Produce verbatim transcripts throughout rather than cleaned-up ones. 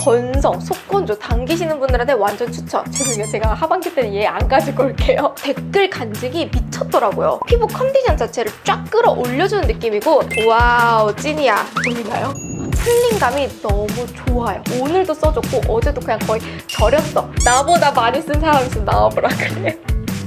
건성, 속건조 당기시는 분들한테 완전 추천. 죄송해요, 제가 하반기 때는 얘 안 가지고 올게요. 댓글 간직이 미쳤더라고요. 피부 컨디션 자체를 쫙 끌어올려주는 느낌이고 와우 찐이야. 보이나요? 슬림감이 너무 좋아요. 오늘도 써줬고 어제도 그냥 거의 절였어. 나보다 많이 쓴 사람 있으면 나와보라 그래.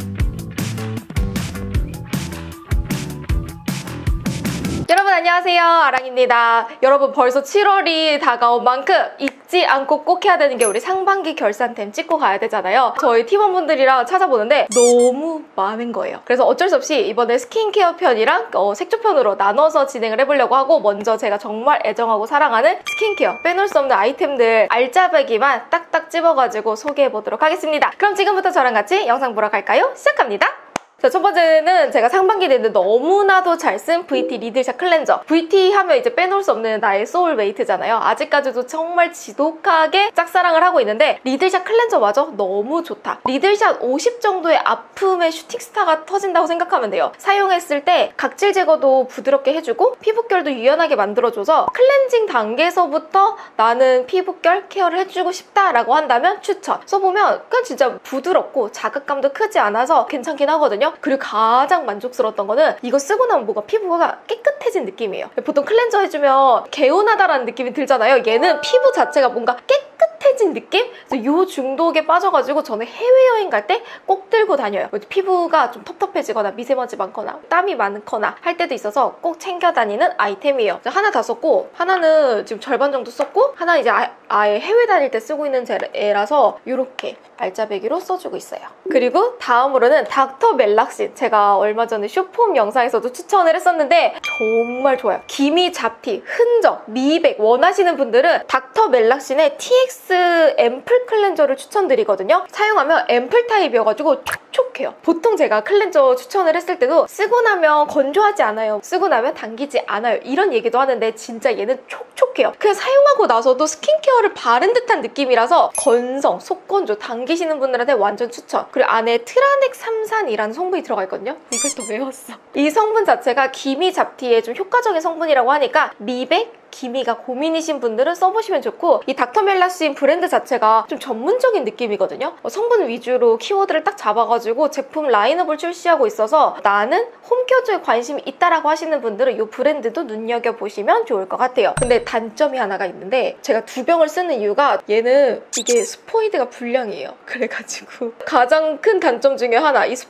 여러분 안녕하세요, 아랑입니다. 여러분 벌써 칠월이 다가온 만큼 잊지 않고 꼭 해야 되는 게 우리 상반기 결산템 찍고 가야 되잖아요. 저희 팀원분들이랑 찾아보는데 너무 많은 거예요. 그래서 어쩔 수 없이 이번에 스킨케어 편이랑 어, 색조 편으로 나눠서 진행을 해보려고 하고, 먼저 제가 정말 애정하고 사랑하는 스킨케어 빼놓을 수 없는 아이템들 알짜배기만 딱딱 집어가지고 소개해보도록 하겠습니다. 그럼 지금부터 저랑 같이 영상 보러 갈까요? 시작합니다. 자, 첫 번째는 제가 상반기 내내 너무나도 잘 쓴 브이티 리들샷 클렌저. 브이티 하면 이제 빼놓을 수 없는 나의 소울메이트잖아요. 아직까지도 정말 지독하게 짝사랑을 하고 있는데 리들샷 클렌저마저 너무 좋다. 리들샷 오십 정도의 아픔의 슈팅스타가 터진다고 생각하면 돼요. 사용했을 때 각질 제거도 부드럽게 해주고 피부결도 유연하게 만들어줘서 클렌징 단계에서부터 나는 피부결 케어를 해주고 싶다라고 한다면 추천. 써보면 그냥 진짜 부드럽고 자극감도 크지 않아서 괜찮긴 하거든요. 그리고 가장 만족스러웠던 거는 이거 쓰고 나면 뭔가 피부가 깨끗해진 느낌이에요. 보통 클렌저 해주면 개운하다라는 느낌이 들잖아요. 얘는 피부 자체가 뭔가 깨끗해진 느낌? 그래서 요 중독에 빠져가지고 저는 해외여행 갈 때 꼭 들고 다녀요. 피부가 좀 텁텁해지거나 미세먼지 많거나 땀이 많거나 할 때도 있어서 꼭 챙겨 다니는 아이템이에요. 하나 다 썼고 하나는 지금 절반 정도 썼고 하나는 이제 아, 아예 해외 다닐 때 쓰고 있는 애라서 이렇게 알짜배기로 써주고 있어요. 그리고 다음으로는 닥터 멜락신. 제가 얼마 전에 쇼폼 영상에서도 추천을 했었는데 정말 좋아요. 기미, 잡티, 흔적, 미백 원하시는 분들은 닥터 멜락신의 티엑스 앰플 클렌저를 추천드리거든요. 사용하면 앰플 타입이어가지고 촉촉해요. 보통 제가 클렌저 추천을 했을 때도 쓰고 나면 건조하지 않아요, 쓰고 나면 당기지 않아요, 이런 얘기도 하는데 진짜 얘는 촉촉해요. 그냥 사용하고 나서도 스킨케어를 바른 듯한 느낌이라서 건성, 속건조 당기시는 분들한테 완전 추천. 그리고 안에 트라넥삼산이라는 성분이 들어가 있거든요. 이걸 또 외웠어. 이 성분 자체가 기미 잡티에 좀 효과적인 성분이라고 하니까 미백, 기미가 고민이신 분들은 써보시면 좋고, 이 닥터 멜락신 브랜드 자체가 좀 전문적인 느낌이거든요. 성분 위주로 키워드를 딱 잡아가지고 제품 라인업을 출시하고 있어서 나는 홈케어쪽에 관심이 있다라고 하시는 분들은 이 브랜드도 눈여겨보시면 좋을 것 같아요. 근데 단점이 하나가 있는데 제가 두 병을 쓰는 이유가 얘는 이게 스포이드가 불량이에요. 그래가지고 가장 큰 단점 중에 하나, 이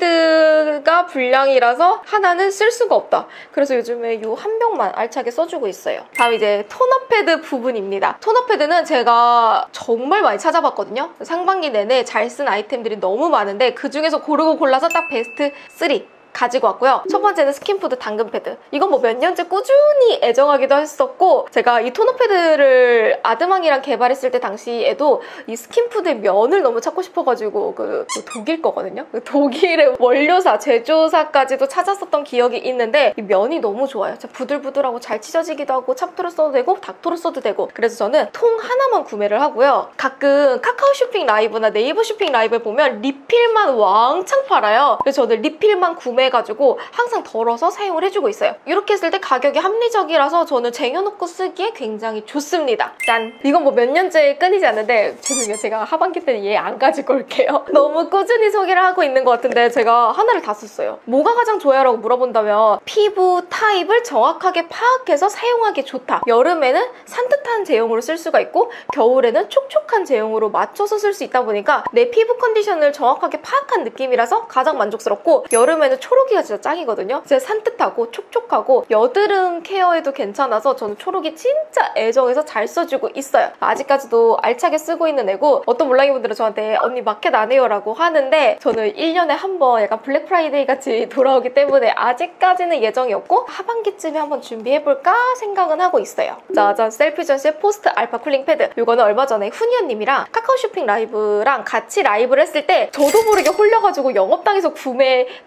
스포이드가 불량이라서 하나는 쓸 수가 없다. 그래서 요즘에 이 한 병만 알차게 써주고 있어요. 다음 이제 토너 패드 부분입니다. 토너 패드는 제가 정말 많이 찾아봤거든요. 상반기 내내 잘 쓴 아이템들이 너무 많은데 그 중에서 고르고 골라서 딱 베스트 쓰리 가지고 왔고요. 첫 번째는 스킨푸드 당근 패드. 이건 뭐 몇 년째 꾸준히 애정하기도 했었고, 제가 이 토너 패드를 아드망이랑 개발했을 때 당시에도 이 스킨푸드의 면을 너무 찾고 싶어가지고 그 독일 거거든요. 그 독일의 원료사, 제조사까지도 찾았었던 기억이 있는데 이 면이 너무 좋아요. 부들부들하고 잘 찢어지기도 하고 찹토로 써도 되고 닥토로 써도 되고, 그래서 저는 통 하나만 구매를 하고요. 가끔 카카오 쇼핑 라이브나 네이버 쇼핑 라이브에 보면 리필만 왕창 팔아요. 그래서 저는 리필만 구매 해가지고 항상 덜어서 사용을 해주고 있어요. 이렇게 했을 때 가격이 합리적이라서 저는 쟁여놓고 쓰기에 굉장히 좋습니다. 짠! 이건 뭐 몇 년째 끊이지 않는데 죄송해요, 제가 하반기 때는 얘 안 가지고 올게요. 너무 꾸준히 소개를 하고 있는 것 같은데 제가 하나를 다 썼어요. 뭐가 가장 좋아요? 라고 물어본다면 피부 타입을 정확하게 파악해서 사용하기 좋다. 여름에는 산뜻한 제형으로 쓸 수가 있고 겨울에는 촉촉한 제형으로 맞춰서 쓸 수 있다 보니까 내 피부 컨디션을 정확하게 파악한 느낌이라서 가장 만족스럽고, 여름에는 초 초록이가 진짜 짱이거든요. 진짜 산뜻하고 촉촉하고 여드름 케어에도 괜찮아서 저는 초록이 진짜 애정해서 잘 써주고 있어요. 아직까지도 알차게 쓰고 있는 애고, 어떤 몰랑이 분들은 저한테 언니 마켓 안 해요 라고 하는데 저는 일 년에 한 번 약간 블랙 프라이데이 같이 돌아오기 때문에 아직까지는 예정이 없고 하반기쯤에 한번 준비해볼까 생각은 하고 있어요. 짜잔, 셀피전시의 포스트 알파 쿨링 패드. 이거는 얼마 전에 훈이언님이랑 카카오 쇼핑 라이브랑 같이 라이브를 했을 때 저도 모르게 홀려가지고 영업당에서 구매 당한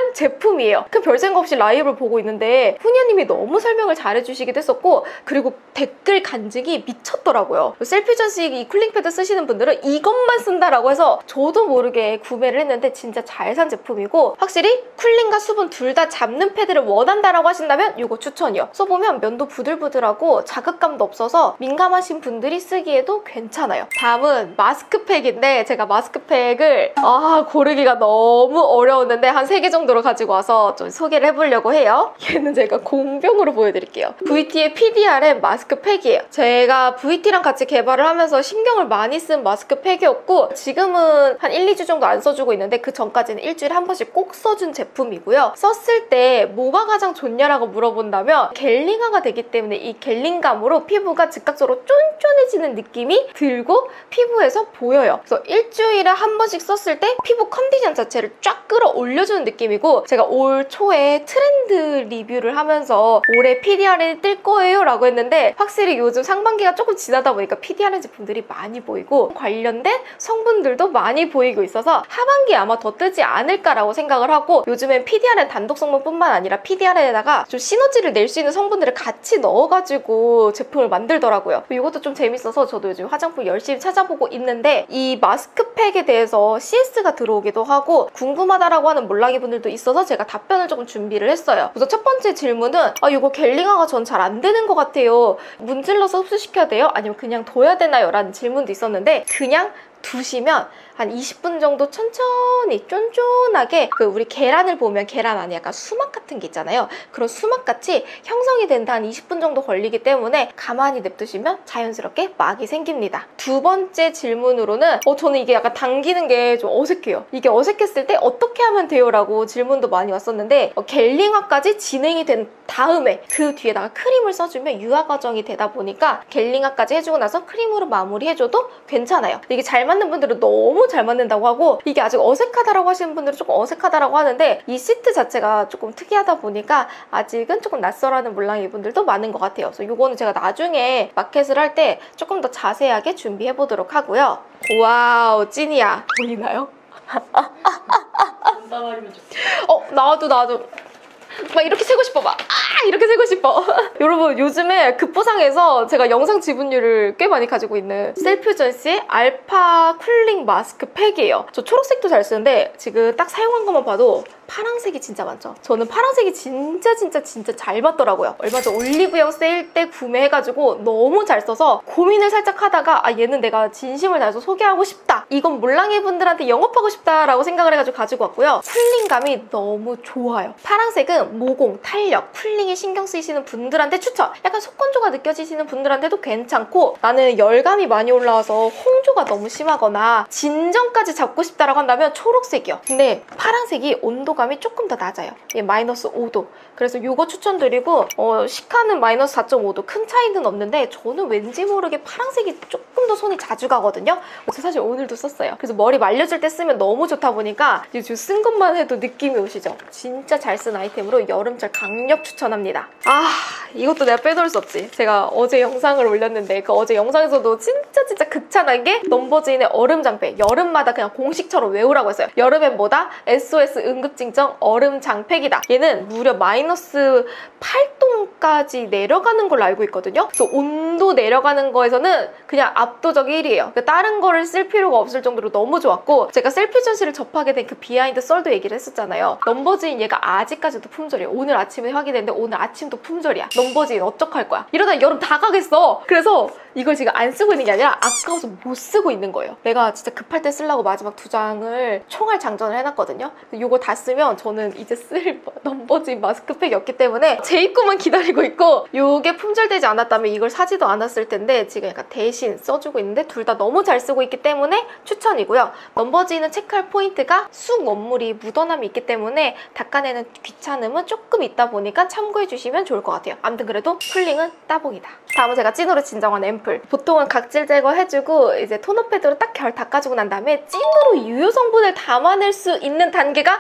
한 제품이에요. 그 별 생각 없이 라이브를 보고 있는데 후니아님이 너무 설명을 잘해주시기도 했었고, 그리고 댓글 간증이 미쳤더라고요. 셀퓨전시 이 쿨링 패드 쓰시는 분들은 이것만 쓴다라고 해서 저도 모르게 구매를 했는데 진짜 잘 산 제품이고, 확실히 쿨링과 수분 둘 다 잡는 패드를 원한다라고 하신다면 이거 추천이요. 써보면 면도 부들부들하고 자극감도 없어서 민감하신 분들이 쓰기에도 괜찮아요. 다음은 마스크팩인데, 제가 마스크팩을 아 고르기가 너무 어려웠는데 한 세 개 정도로 가지고 와서 좀 소개를 해보려고 해요. 얘는 제가 공병으로 보여드릴게요. 브이티의 피디알엠 마스크팩이에요. 제가 브이티랑 같이 개발을 하면서 신경을 많이 쓴 마스크팩이었고, 지금은 한 일, 이 주 정도 안 써주고 있는데 그 전까지는 일주일에 한 번씩 꼭 써준 제품이고요. 썼을 때 뭐가 가장 좋냐라고 물어본다면 겔링화가 되기 때문에 이 겔링감으로 피부가 즉각적으로 쫀쫀해지는 느낌이 들고 피부에서 보여요. 그래서 일주일에 한 번씩 썼을 때 피부 컨디션 자체를 쫙 끌어올려주는 느낌이고, 제가 올 초에 트렌드 리뷰를 하면서 올해 피디알엠이 뜰 거예요 라고 했는데, 확실히 요즘 상반기가 조금 지나다 보니까 피디알엠 제품들이 많이 보이고 관련된 성분들도 많이 보이고 있어서 하반기에 아마 더 뜨지 않을까라고 생각을 하고, 요즘엔 피디알엠 단독 성분뿐만 아니라 피디알엠에다가 좀 시너지를 낼 수 있는 성분들을 같이 넣어가지고 제품을 만들더라고요. 이것도 좀 재밌어서 저도 요즘 화장품 열심히 찾아보고 있는데, 이 마스크팩에 대해서 씨에스가 들어오기도 하고 궁금하다라고 하는 몰랑이 분들도 있어서 제가 답변을 조금 준비를 했어요. 그래서 첫 번째 질문은 아 이거 겔링화가 전 잘 안 되는 것 같아요. 문질러서 흡수시켜야 돼요? 아니면 그냥 둬야 되나요? 라는 질문도 있었는데, 그냥 두시면 한 이십 분 정도 천천히 쫀쫀하게, 그 우리 계란을 보면 계란 안에 약간 수막 같은 게 있잖아요. 그런 수막같이 형성이 된다 한 이십 분 정도 걸리기 때문에 가만히 냅두시면 자연스럽게 막이 생깁니다. 두 번째 질문으로는 어 저는 이게 약간 당기는 게 좀 어색해요. 이게 어색했을 때 어떻게 하면 돼요? 라고 질문도 많이 왔었는데, 어, 겔링화까지 진행이 된 다음에 그 뒤에다가 크림을 써주면 유화 과정이 되다 보니까 겔링화까지 해주고 나서 크림으로 마무리해줘도 괜찮아요. 이게 잘 맞는 분들은 너무 잘 맞는다고 하고, 이게 아직 어색하다라고 하시는 분들은 조금 어색하다라고 하는데, 이 시트 자체가 조금 특이하다 보니까 아직은 조금 낯설어하는 몰랑이 분들도 많은 것 같아요. 그래서 이거는 제가 나중에 마켓을 할 때 조금 더 자세하게 준비해 보도록 하고요. 와우, 찐이야. 보이나요? 어, 나도 나도 막 이렇게 세고 싶어. 막 아 이렇게 세고 싶어. 여러분, 요즘에 급보상에서 제가 영상 지분율을 꽤 많이 가지고 있는 셀퓨전시의 알파 쿨링 마스크 팩이에요. 저 초록색도 잘 쓰는데 지금 딱 사용한 것만 봐도 파란색이 진짜 많죠. 저는 파란색이 진짜 진짜 진짜 잘 맞더라고요. 얼마 전 올리브영 세일 때 구매해가지고 너무 잘 써서 고민을 살짝 하다가 아 얘는 내가 진심을 다해서 소개하고 싶다, 이건 몰랑이 분들한테 영업하고 싶다라고 생각을 해가지고 가지고 왔고요. 쿨링감이 너무 좋아요. 파란색은 모공, 탄력, 쿨링에 신경 쓰이시는 분들한테 추천! 약간 속건조가 느껴지시는 분들한테도 괜찮고, 나는 열감이 많이 올라와서 홍조가 너무 심하거나 진정까지 잡고 싶다라고 한다면 초록색이요. 근데 파란색이 온도감이 조금 더 낮아요. 예, 마이너스 오 도. 그래서 이거 추천드리고, 어, 시카는 마이너스 사 점 오 도. 큰 차이는 없는데 저는 왠지 모르게 파란색이 조금 더 손이 자주 가거든요. 그래서 사실 오늘도 썼어요. 그래서 머리 말려줄 때 쓰면 너무 좋다 보니까 지금 쓴 것만 해도 느낌이 오시죠? 진짜 잘 쓴 아이템으로 여름철 강력 추천합니다. 아, 이것도 내가 빼놓을 수 없지. 제가 어제 영상을 올렸는데 그 어제 영상에서도 진짜 진짜 극찬하게 넘버즈인의 얼음 장팩, 여름마다 그냥 공식처럼 외우라고 했어요. 여름엔 뭐다? 에스오에스 응급징정 얼음 장팩이다. 얘는 무려 마이너스 팔 도까지 내려가는 걸로 알고 있거든요. 그래서 온도 내려가는 거에서는 그냥 압도적 일 위예요. 그러니까 다른 거를 쓸 필요가 없을 정도로 너무 좋았고, 제가 셀퓨전시를 접하게 된 그 비하인드 썰도 얘기를 했었잖아요. 넘버즈인 얘가 아직까지도 품절이에요. 오늘 아침에 확인했는데 오늘 아침도 품절이야. 넘버즈인 어떡할 거야? 이러다 여름 다 가겠어. 그래서 이걸 지금 안 쓰고 있는 게 아니라 아까워서 못 쓰고 있는 거예요. 내가 진짜 급할 때 쓰려고 마지막 두 장을 총알 장전을 해놨거든요. 이거 다 쓰면 저는 이제 쓸 넘버즈인 마스크팩이 없기 때문에 제 입구만 기다리고 있고, 이게 품절되지 않았다면 이걸 사지도 않았을 텐데 지금 약간 대신 써주고 있는데 둘 다 너무 잘 쓰고 있기 때문에 추천이고요. 넘버즈인은 체크할 포인트가 쑥 원물이 묻어남이 있기 때문에 닦아내는 귀찮음은 조금 있다 보니까 참고해주시면 좋을 것 같아요. 아무튼 그래도 쿨링은 따봉이다. 다음은 제가 찐으로 진정한 앰플. 보통은 각질 제거해주고 이제 토너 패드로 딱 결 닦아주고 난 다음에 찐으로 유효 성분을 담아낼 수 있는 단계가 저는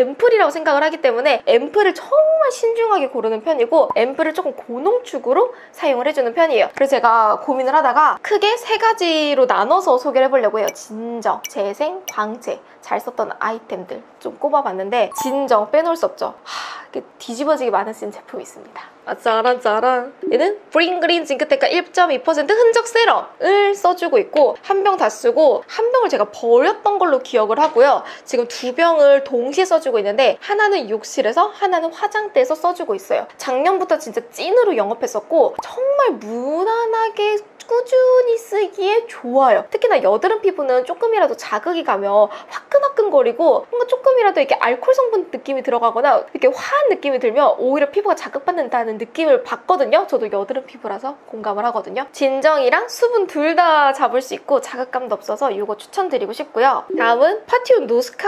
앰플이라고 생각을 하기 때문에 앰플을 정말 신중하게 고르는 편이고 앰플을 조금 고농축으로 사용을 해주는 편이에요. 그래서 제가 고민을 하다가 크게 세 가지로 나눠서 소개를 해보려고 해요. 진정, 재생, 광채. 잘 썼던 아이템들 좀 꼽아봤는데 진정 빼놓을 수 없죠. 하, 이렇게 뒤집어지게 많은 쓰인 제품이 있습니다. 아, 짜란 짜란. 얘는 브링그린 징크테카 일 점 이 퍼센트 흔적 세럼을 써주고 있고 한 병 다 쓰고 한 병을 제가 버렸던 걸로 기억을 하고요. 지금 두 병을 동시에 써주고 있는데 하나는 욕실에서 하나는 화장대에서 써주고 있어요. 작년부터 진짜 찐으로 영업했었고 정말 무난하게 꾸준히 쓰기에 좋아요. 특히나 여드름 피부는 조금이라도 자극이 가면 화끈화끈거리고 뭔가 조금이라도 이렇게 알코올 성분 느낌이 들어가거나 이렇게 화한 느낌이 들면 오히려 피부가 자극받는다는 느낌을 받거든요. 저도 여드름 피부라서 공감을 하거든요. 진정이랑 수분 둘 다 잡을 수 있고 자극감도 없어서 이거 추천드리고 싶고요. 다음은 파티온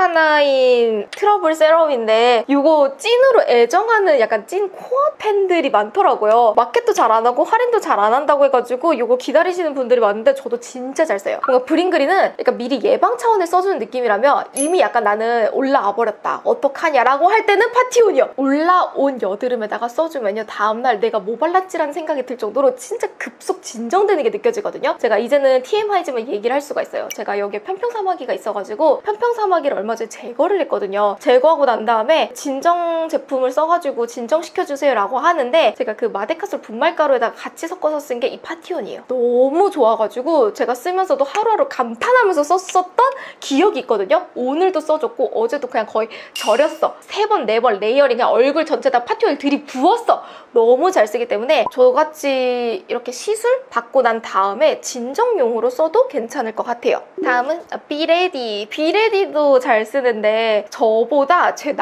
노스카나인 트러블 세럼인데 이거 찐으로 애정하는 약간 찐 코어 팬들이 많더라고요. 마켓도 잘 안 하고 할인도 잘 안 한다고 해가지고 이거 기다리시는 분들이 많은데 저도 진짜 잘 써요. 뭔가 브링그린은 약간 미리 예방 차원에 써주는 느낌이라면 이미 약간 나는 올라와 버렸다. 어떡하냐라고 할 때는 파티온이요. 올라온 여드름에다가 써주면요. 다음날 내가 뭐 발랐지라는 생각이 들 정도로 진짜 급속 진정되는 게 느껴지거든요. 제가 이제는 티엠아이지만 얘기를 할 수가 있어요. 제가 여기에 편평사마귀가 있어가지고 편평사마귀를 얼마 전에 제거를 했거든요. 제거하고 난 다음에 진정 제품을 써가지고 진정시켜주세요 라고 하는데 제가 그 마데카솔 분말가루에다가 같이 섞어서 쓴 게 이 파티온이에요. 너무 좋아가지고 제가 쓰면서도 하루하루 감탄하면서 썼었던 기억이 있거든요. 오늘도 써줬고 어제도 그냥 거의 절였어. 세 번, 네 번 레이어링 그냥 얼굴 전체 다 파티온을 들이부었어. 너무 잘 쓰기 때문에 저같이 이렇게 시술 받고 난 다음에 진정용으로 써도 괜찮을 것 같아요. 다음은 비레디. 비레디도 잘 쓰는데 저보다 제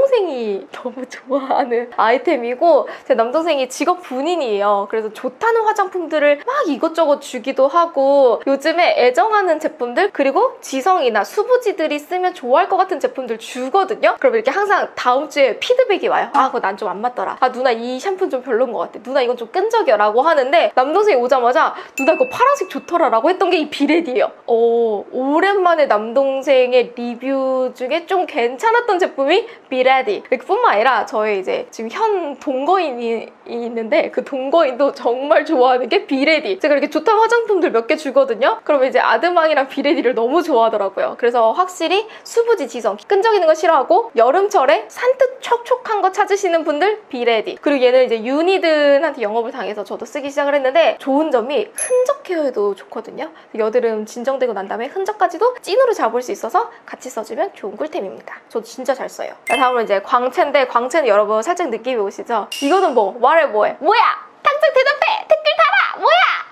남동생이 너무 좋아하는 아이템이고 제 남동생이 직업 군인이에요. 그래서 좋다는 화장품들을 막 이것저것 주기도 하고 요즘에 애정하는 제품들 그리고 지성이나 수부지들이 쓰면 좋아할 것 같은 제품들 주거든요. 그럼 이렇게 항상 다음 주에 피드백이 와요. 아 그거 난 좀 안 맞더라. 아 누나 이 샴푸는 좀 별로인 것 같아. 누나 이건 좀 끈적여 라고 하는데 남동생이 오자마자 누나 그거 파란색 좋더라 라고 했던 게 이 비레디예요. 오, 오랜만에 남동생의 리뷰 중에 좀 괜찮았던 제품이 비레디. 뿐만 아니라 저의 이제 지금 현 동거인이 있는데 그 동거인도 정말 좋아하는 게 비레디. 제가 이렇게 좋다는 화장품들 몇 개 주거든요. 그러면 이제 아드망이랑 비레디를 너무 좋아하더라고요. 그래서 확실히 수부지 지성 끈적이는 거 싫어하고 여름철에 산뜻 촉촉한 거 찾으시는 분들 비레디. 그리고 얘는 이제 유니든한테 영업을 당해서 저도 쓰기 시작을 했는데 좋은 점이 흔적 케어에도 좋거든요. 여드름 진정되고 난 다음에 흔적까지도 찐으로 잡을 수 있어서 같이 써주면 좋은 꿀템입니다. 저도 진짜 잘 써요. 다음은 이제 광채인데 광채는 여러분 살짝 느낌이 오시죠? 이거는 뭐 말해 뭐해 뭐야 당장 대답해 댓글 달아 뭐야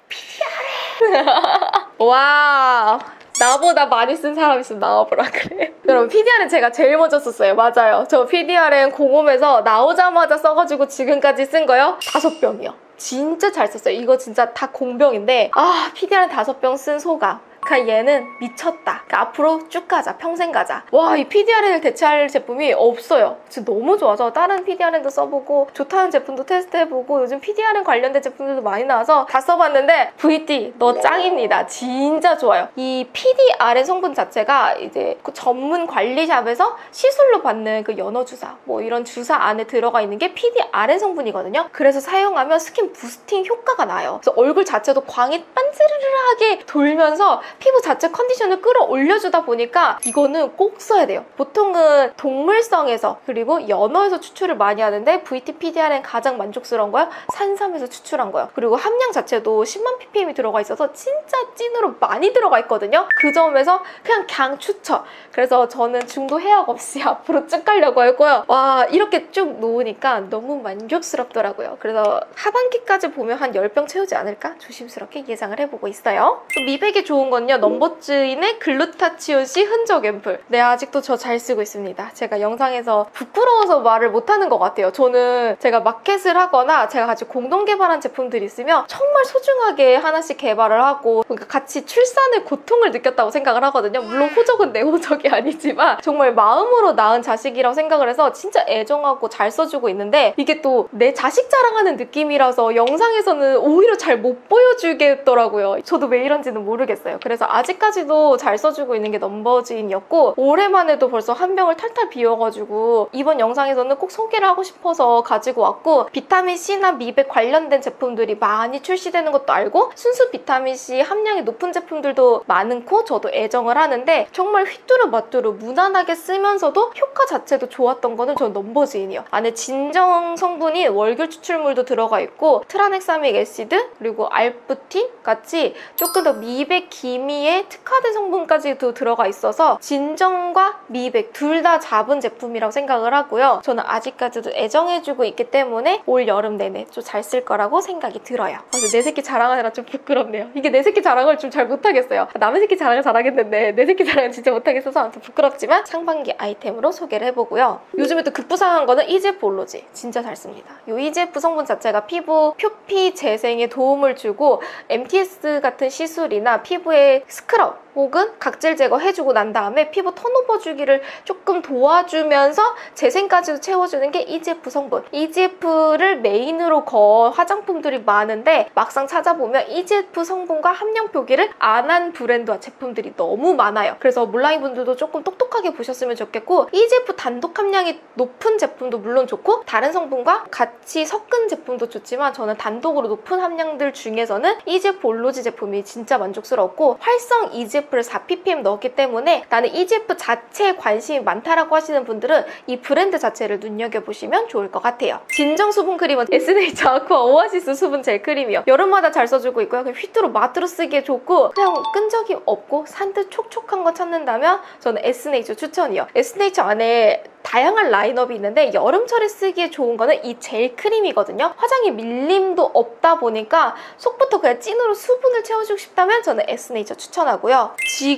피디알엠 와 나보다 많이 쓴 사람 있으면 나와보라 그래. 여러분 피디알엠 제가 제일 먼저 썼어요. 맞아요. 저 피디알엠 공홈에서 나오자마자 써가지고 지금까지 쓴 거요 다섯 병이요. 진짜 잘 썼어요. 이거 진짜 다 공병인데 아 피디알엠 다섯 병 쓴 소감. 그러니까 얘는 미쳤다. 그러니까 앞으로 쭉 가자. 평생 가자. 와, 이 피디알엠을 대체할 제품이 없어요. 진짜 너무 좋아서 다른 피디알엠도 써보고 좋다는 제품도 테스트해보고 요즘 피디알엠 관련된 제품들도 많이 나와서 다 써봤는데 브이티 너 짱입니다. 진짜 좋아요. 이 피디알엠 성분 자체가 이제 그 전문 관리샵에서 시술로 받는 그 연어주사 뭐 이런 주사 안에 들어가 있는 게 피디알엠 성분이거든요. 그래서 사용하면 스킨 부스팅 효과가 나요. 그래서 얼굴 자체도 광이 반지르르하게 돌면서 피부 자체 컨디션을 끌어올려주다 보니까 이거는 꼭 써야 돼요. 보통은 동물성에서 그리고 연어에서 추출을 많이 하는데 브이티 피디알엠 가장 만족스러운 거요 산삼에서 추출한 거요. 그리고 함량 자체도 십만 피피엠이 들어가 있어서 진짜 찐으로 많이 들어가 있거든요. 그 점에서 그냥 강 추천. 그래서 저는 중도 해약 없이 앞으로 쭉 가려고 했고요. 와 이렇게 쭉 놓으니까 너무 만족스럽더라고요. 그래서 하반기까지 보면 한 열 병 채우지 않을까 조심스럽게 예상을 해보고 있어요. 또 미백에 좋은 건요 넘버즈인의 글루타치온C 흔적 앰플. 네 아직도 저 잘 쓰고 있습니다. 제가 영상에서 부끄러워서 말을 못하는 것 같아요. 저는 제가 마켓을 하거나 제가 같이 공동 개발한 제품들이 있으면 정말 소중하게 하나씩 개발을 하고 그러니까 같이 출산의 고통을 느꼈다고 생각을 하거든요. 물론 호적은 내 호적이 아니지만 정말 마음으로 낳은 자식이라고 생각을 해서 진짜 애정하고 잘 써주고 있는데 이게 또 내 자식 자랑하는 느낌이라서 영상에서는 오히려 잘 못 보여주겠더라고요. 저도 왜 이런지는 모르겠어요. 그래서 그래서 아직까지도 잘 써주고 있는 게 넘버즈인이었고 올해만 해도 벌써 한 병을 탈탈 비워가지고 이번 영상에서는 꼭 소개를 하고 싶어서 가지고 왔고 비타민C나 미백 관련된 제품들이 많이 출시되는 것도 알고 순수 비타민C 함량이 높은 제품들도 많고 저도 애정을 하는데 정말 휘뚜루마뚜루 무난하게 쓰면서도 효과 자체도 좋았던 거는 전 넘버즈인이요. 안에 진정 성분인 월귤 추출물도 들어가 있고 트라넥사믹 애시드 그리고 알부틴 같이 조금 더 미백 기미에 특화된 성분까지도 들어가 있어서 진정과 미백 둘 다 잡은 제품이라고 생각을 하고요. 저는 아직까지도 애정해주고 있기 때문에 올 여름 내내 좀 잘 쓸 거라고 생각이 들어요. 그래서 내 새끼 자랑하느라 좀 부끄럽네요. 이게 내 새끼 자랑을 좀 잘 못하겠어요. 남의 새끼 자랑을 잘하겠는데 내 새끼 자랑을 진짜 못하겠어서 좀 부끄럽지만 상반기 아이템으로 소개를 해보고요. 요즘에 또 급부상한 거는 이지에프 올로지 진짜 잘 씁니다. 이 이지에프 성분 자체가 피부 표피 재생에 도움을 주고 엠티에스 같은 시술이나 피부의 스크럽 혹은 각질 제거해주고 난 다음에 피부 턴오버 주기를 조금 도와주면서 재생까지도 채워주는 게 이지에프 성분. 이지에프를 메인으로 거 화장품들이 많은데 막상 찾아보면 이지에프 성분과 함량 표기를 안 한 브랜드와 제품들이 너무 많아요. 그래서 몰랑이 분들도 조금 똑똑하게 보셨으면 좋겠고 이지에프 단독 함량이 높은 제품도 물론 좋고 다른 성분과 같이 섞은 제품도 좋지만 저는 단독으로 높은 함량들 중에서는 이지에프 올로지 제품이 진짜 만족스럽고 활성 이지에프를 사 ppm 넣었기 때문에 나는 이지에프 자체에 관심이 많다라고 하시는 분들은 이 브랜드 자체를 눈여겨보시면 좋을 것 같아요. 진정 수분 크림은 에스엔에이치 아쿠아 오아시스 수분 젤 크림이요. 여름마다 잘 써주고 있고요. 그냥 휘뚜루 마뚜루 쓰기에 좋고 그냥 끈적이 없고 산뜻 촉촉한 거 찾는다면 저는 에스엔에이치 추천이요. 에스엔에이치 안에 다양한 라인업이 있는데 여름철에 쓰기에 좋은 거는 이 젤 크림이거든요. 화장에 밀림도 없다 보니까 속부터 그냥 찐으로 수분을 채워주고 싶다면 저는 에스엔에이치 추천하고요.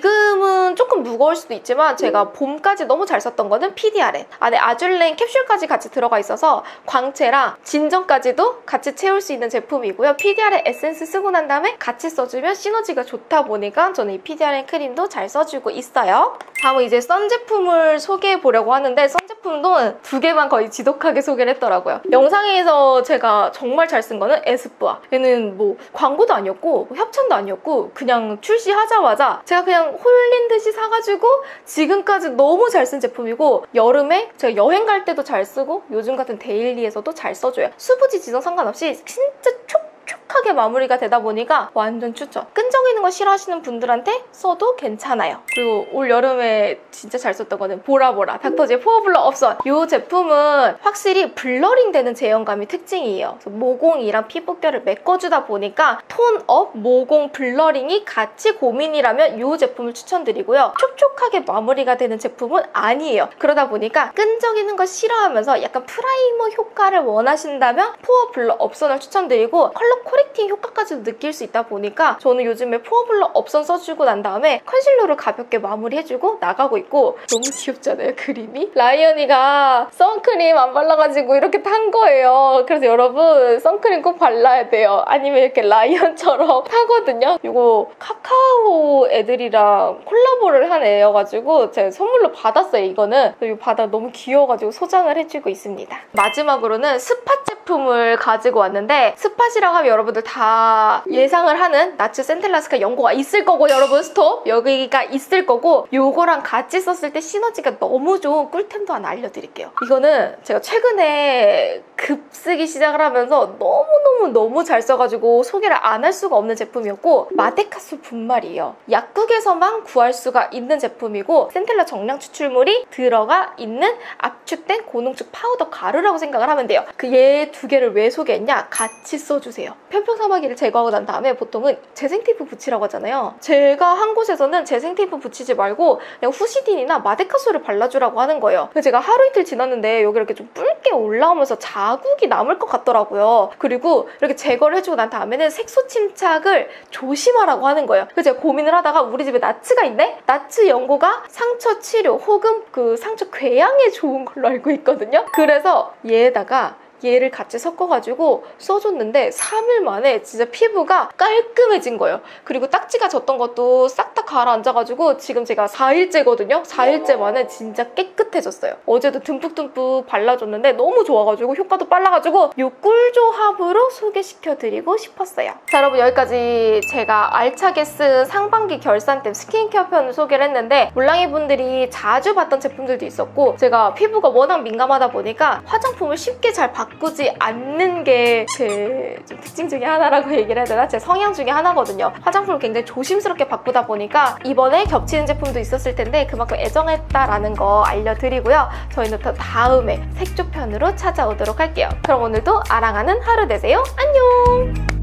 지금은 조금 무거울 수도 있지만 제가 봄까지 너무 잘 썼던 거는 피디알엔. 안에 아줄렌 캡슐까지 같이 들어가 있어서 광채랑 진정까지도 같이 채울 수 있는 제품이고요. 피디알엔 에센스 쓰고 난 다음에 같이 써주면 시너지가 좋다 보니까 저는 이 피디알엔 크림도 잘 써주고 있어요. 다음은 이제 선 제품을 소개해 보려고 하는데 선 제품도 두 개만 거의 지독하게 소개를 했더라고요. 영상에서 제가 정말 잘 쓴 거는 에스쁘아. 얘는 뭐 광고도 아니었고 뭐 협찬도 아니었고 그냥 출시하자마자 제가 그냥 홀린 듯이 사가지고 지금까지 너무 잘 쓴 제품이고 여름에 제가 여행 갈 때도 잘 쓰고 요즘 같은 데일리에서도 잘 써줘요. 수부지 지성 상관없이 진짜 촉촉하게 마무리가 되다 보니까 완전 추천. 끈적이는 거 싫어하시는 분들한테 써도 괜찮아요. 그리고 올 여름에 진짜 잘 썼던 거는 보라보라 닥터지의 포어블러 업선. 이 제품은 확실히 블러링 되는 제형감이 특징이에요. 그래서 모공이랑 피부결을 메꿔주다 보니까 톤업, 모공, 블러링이 같이 고민이라면 이 제품을 추천드리고요. 촉촉하게 마무리가 되는 제품은 아니에요. 그러다 보니까 끈적이는 거 싫어하면서 약간 프라이머 효과를 원하신다면 포어블러 업선을 추천드리고 컬러 코렉팅 효과까지도 느낄 수 있다 보니까 저는 요즘에 포어블러 업선 써주고 난 다음에 컨실러를 가볍게 마무리해주고 나가고 있고 너무 귀엽잖아요, 그림이? 라이언이가 선크림 안 발라가지고 이렇게 탄 거예요. 그래서 여러분 선크림 꼭 발라야 돼요. 아니면 이렇게 라이언처럼 타거든요. 이거 카카오 애들이랑 콜라보를 한 애여가지고 제가 선물로 받았어요, 이거는. 이거 받아 너무 귀여워가지고 소장을 해주고 있습니다. 마지막으로는 스팟 제품을 가지고 왔는데 스팟이라고 하면 여러분들 다 예상을 하는 나츠 센텔라스카 연고가 있을 거고 여러분 스톱! 여기가 있을 거고 요거랑 같이 썼을 때 시너지가 너무 좋은 꿀템도 하나 알려드릴게요. 이거는 제가 최근에 급 쓰기 시작을 하면서 너무너무너무 잘 써가지고 소개를 안 할 수가 없는 제품이었고 마데카솔 분말이에요. 약국에서만 구할 수가 있는 제품이고 센텔라 정량 추출물이 들어가 있는 압축된 고농축 파우더 가루라고 생각을 하면 돼요. 그 얘 두 개를 왜 소개했냐? 같이 써주세요. 편평사마귀를 제거하고 난 다음에 보통은 재생테이프 붙이라고 하잖아요. 제가 한 곳에서는 재생테이프 붙이지 말고 그냥 후시딘이나 마데카솔을 발라주라고 하는 거예요. 제가 하루 이틀 지났는데 여기 이렇게 좀 붉게 올라오면서 자국이 남을 것 같더라고요. 그리고 이렇게 제거를 해주고 난 다음에는 색소 침착을 조심하라고 하는 거예요. 그래서 제가 고민을 하다가 우리 집에 나츠가 있네? 나츠 연고가 상처 치료 혹은 그 상처 궤양에 좋은 걸로 알고 있거든요. 그래서 얘에다가 얘를 같이 섞어가지고 써줬는데 삼 일 만에 진짜 피부가 깔끔해진 거예요. 그리고 딱지가 졌던 것도 싹 다 가라앉아가지고 지금 제가 사 일째거든요. 사 일째 만에 진짜 깨끗해졌어요. 어제도 듬뿍듬뿍 발라줬는데 너무 좋아가지고 효과도 빨라가지고 이 꿀조합으로 소개시켜드리고 싶었어요. 자, 여러분 여기까지 제가 알차게 쓴 상반기 결산템 스킨케어 편을 소개를 했는데 몰랑이 분들이 자주 봤던 제품들도 있었고 제가 피부가 워낙 민감하다 보니까 화장품을 쉽게 잘 바꾸지 않는 게 제 특징 중에 하나라고 얘기를 해야 되나? 제 성향 중에 하나거든요. 화장품을 굉장히 조심스럽게 바꾸다 보니까 이번에 겹치는 제품도 있었을 텐데 그만큼 애정했다라는 거 알려드리고요. 저희는 또 다음에 색조 편으로 찾아오도록 할게요. 그럼 오늘도 아랑하는 하루 되세요. 안녕!